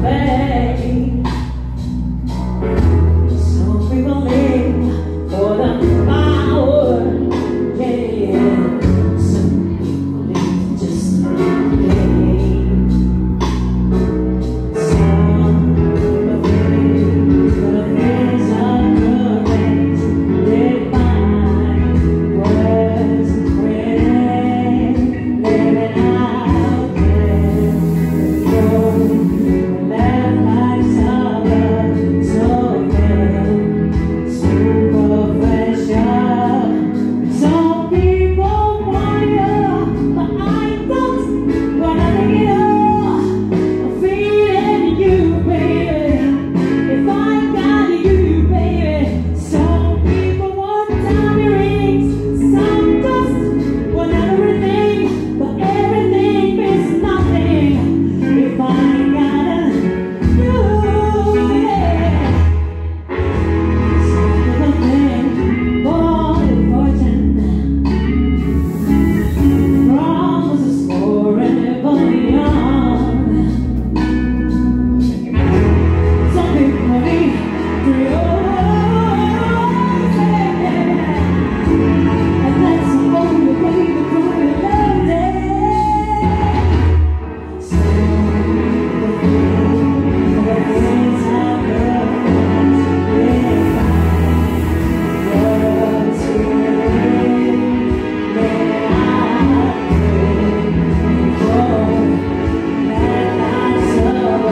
babe. Some people live for the power, yeah. Some people live just to play. Some people think the things are correct. They find words and prayers, living out there. Left life so good, super pressure. Some people want you, but I don't wanna get up. I'm feeling you, baby. If I got you, baby. Some people want diamond rings, some just want everything, but everything means nothing if I got you, yeah. Some people think for the fortune, promises forever young. Some people need and that's the only way to truly love it. The things I love, they find words to say, they are grateful that I'm so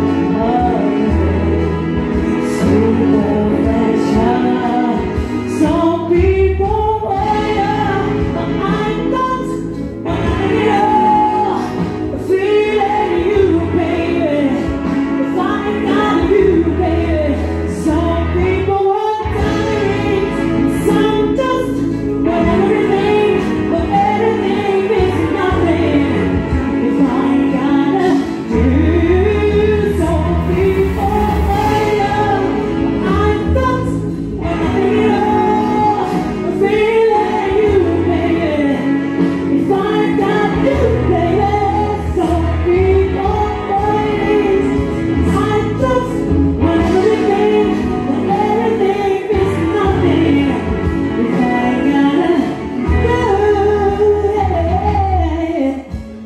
super pressure. Some people want you, but I don't wanna get up. Feeling you, baby. If I got you, baby. Some people want diamonds, some just want everything, but everything means nothing if I got you. Some people want you, but I don't wanna get up. Feeling you, baby. If I got you, baby. Some people want this, I just want everything, but everything means nothing if I got you, yeah.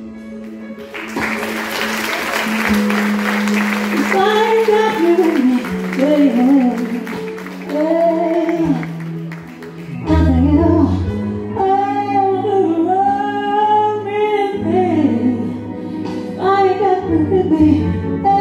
If I got you, baby, yeah. Nothing at all. I got you, baby.